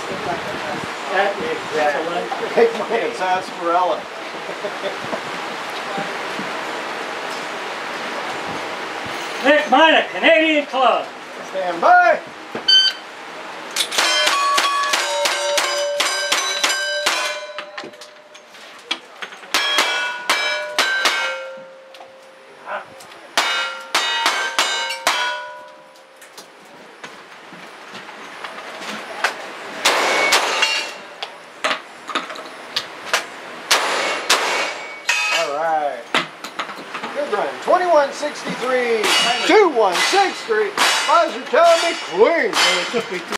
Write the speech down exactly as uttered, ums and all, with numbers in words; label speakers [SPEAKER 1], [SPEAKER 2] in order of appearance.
[SPEAKER 1] That is exactly.
[SPEAKER 2] Take my sarsaparilla.
[SPEAKER 1] Make mine a Canadian club.
[SPEAKER 2] Stand by. twenty-one sixty-three, two one six three, Buzzer tell me clean.
[SPEAKER 1] It took me